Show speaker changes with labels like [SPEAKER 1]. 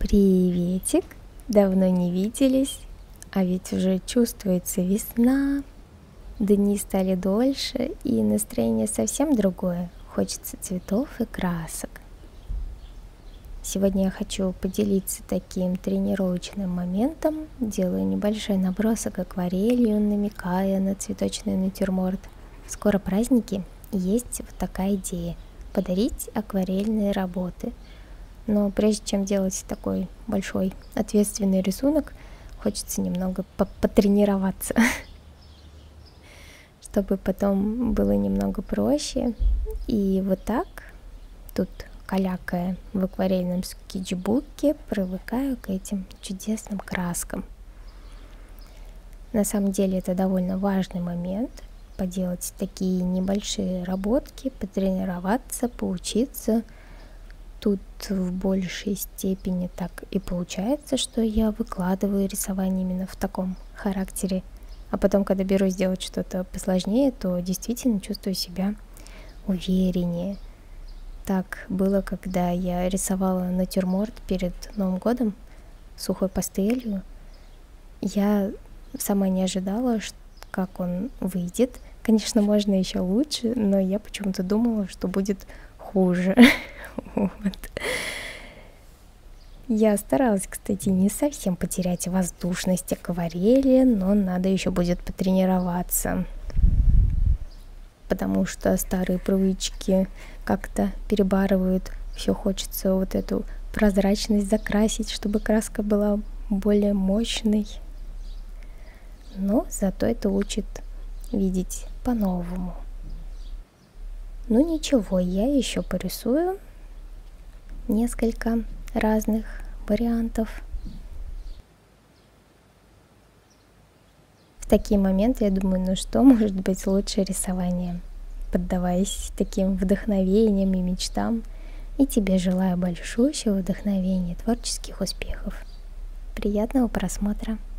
[SPEAKER 1] Приветик! Давно не виделись, а ведь уже чувствуется весна, дни стали дольше, и настроение совсем другое. Хочется цветов и красок. Сегодня я хочу поделиться таким тренировочным моментом. Делаю небольшой набросок акварелью, намекая на цветочный натюрморт. Скоро праздники, и есть вот такая идея – подарить акварельные работы. Но прежде чем делать такой большой ответственный рисунок, хочется немного потренироваться, чтобы потом было немного проще. И вот так, тут калякая в акварельном скетчбуке, привыкаю к этим чудесным краскам. На самом деле это довольно важный момент – поделать такие небольшие работки, потренироваться, поучиться. Тут в большей степени так и получается, что я выкладываю рисование именно в таком характере. А потом, когда берусь делать что-то посложнее, то действительно чувствую себя увереннее. Так было, когда я рисовала натюрморт перед Новым годом сухой пастелью. Я сама не ожидала, как он выйдет. Конечно, можно еще лучше, но я почему-то думала, что будет хуже. Вот. Я старалась, кстати, не совсем потерять воздушность акварели, но надо еще будет потренироваться, потому что старые привычки как-то перебарывают. Все хочется вот эту прозрачность закрасить, чтобы краска была более мощной. Но зато это учит видеть по-новому. Ну ничего, я еще порисую несколько разных вариантов. В такие моменты я думаю, ну что может быть лучше рисования, поддаваясь таким вдохновениям и мечтам. И тебе желаю большущего вдохновения, творческих успехов. Приятного просмотра!